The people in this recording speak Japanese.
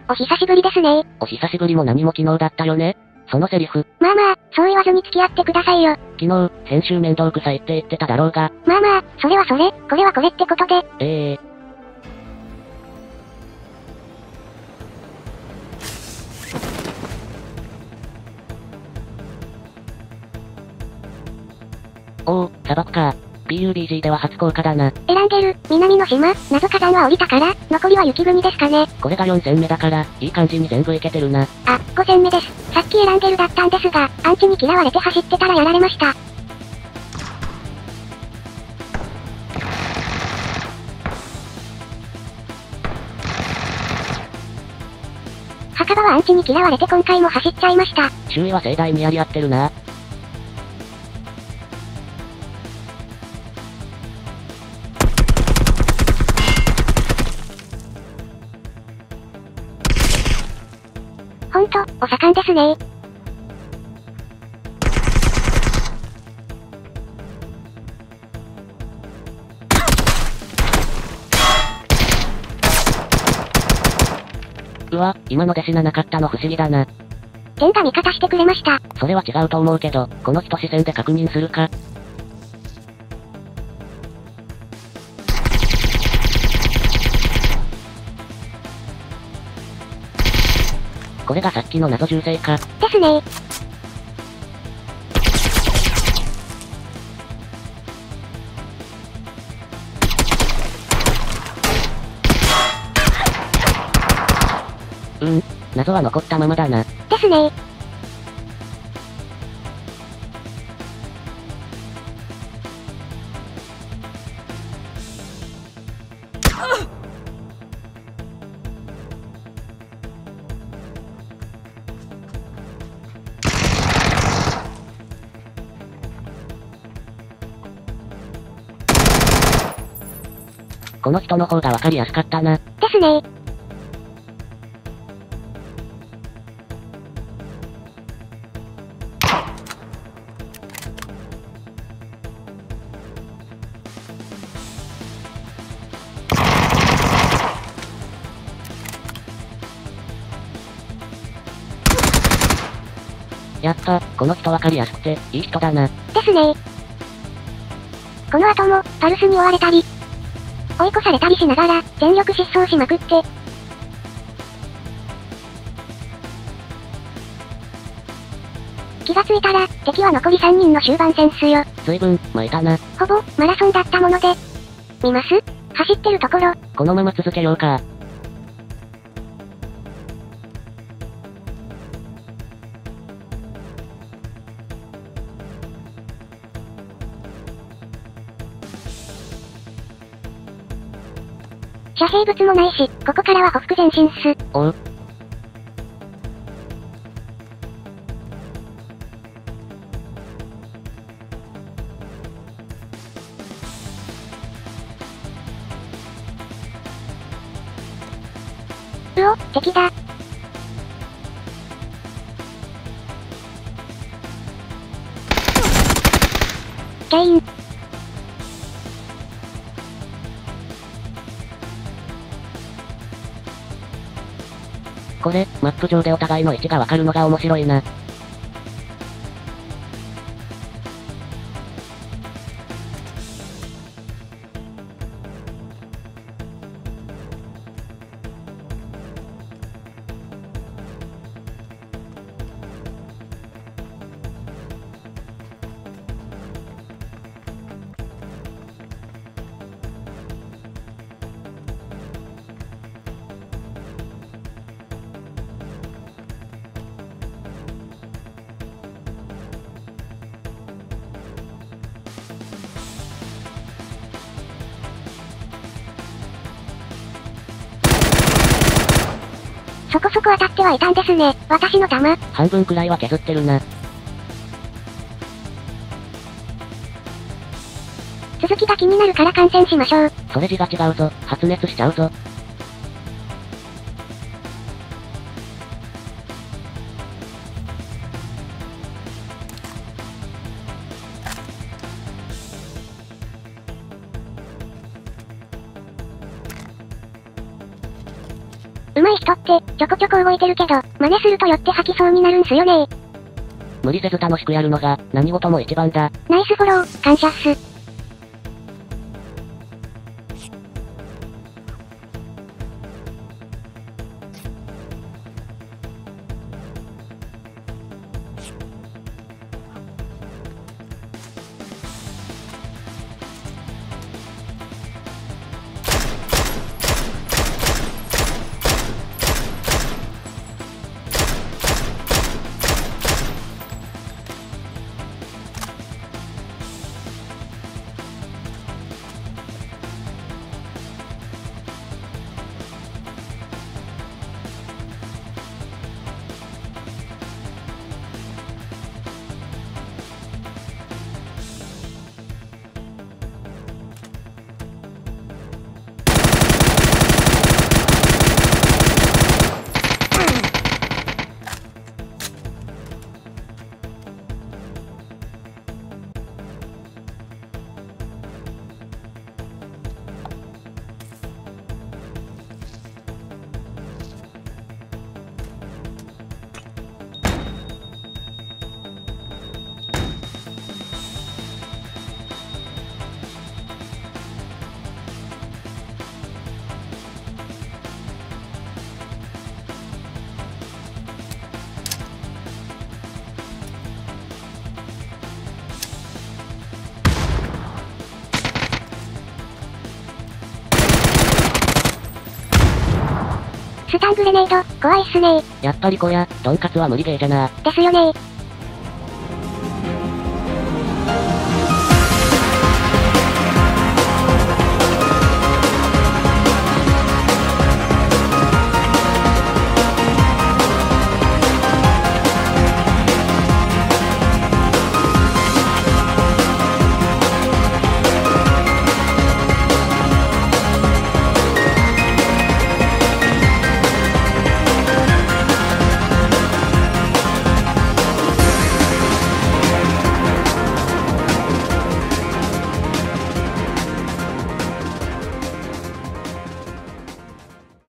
お久しぶりですね。 お久しぶりも何も昨日だったよね。そのセリフ。 まあまあ、そう言わずに付き合ってくださいよ。 昨日、編集面倒くさいって言ってただろうが。 まあまあ、それはそれ、これはこれってことで。 おお、砂漠か。PUBG では初効果だな。 エランゲル、南の島、謎火山は降りたから、残りは雪国ですかね。 これが4戦目だから、いい感じに全部いけてるな。 あ、5戦目です。さっきエランゲルだったんですが、アンチに嫌われて走ってたらやられました。墓場はアンチに嫌われて今回も走っちゃいました。 周囲は盛大にやり合ってるな。 ほんと、お盛んですね。 うわ、今ので死ななかったの不思議だな。 剣が味方してくれました。 それは違うと思うけど、この人視線で確認するか。これがさっきの謎銃声か。 ですね。 謎は残ったままだな。 ですね。 この人の方がわかりやすかったな。 ですね。 やった、この人わかりやすくて、いい人だな。 ですね。この後も、パルスに追われたり、追い越されたりしながら、全力疾走しまくって。気がついたら、敵は残り3人の終盤戦っすよ。 随分、巻いたな。 ほぼ、マラソンだったもので。見ます？走ってるところ。 このまま続けようか。 遮蔽物もないし、ここからはほふ前進っす。 おう。 うお、敵だ。ケイン。 これ、マップ上でお互いの位置がわかるのが面白いな。 そこそこ当たってはいたんですね、私の弾。 半分くらいは削ってるな。 続きが気になるから観戦しましょう。 それ字が違うぞ、発熱しちゃうぞ。 上手い人って、ちょこちょこ動いてるけど、真似すると酔って吐きそうになるんすよね。 無理せず楽しくやるのが、何事も一番だ。 ナイスフォロー、感謝っす。スタングレネード、怖いっすねやっぱりこりゃ、トンカツは無理ゲーじゃな。 ですよね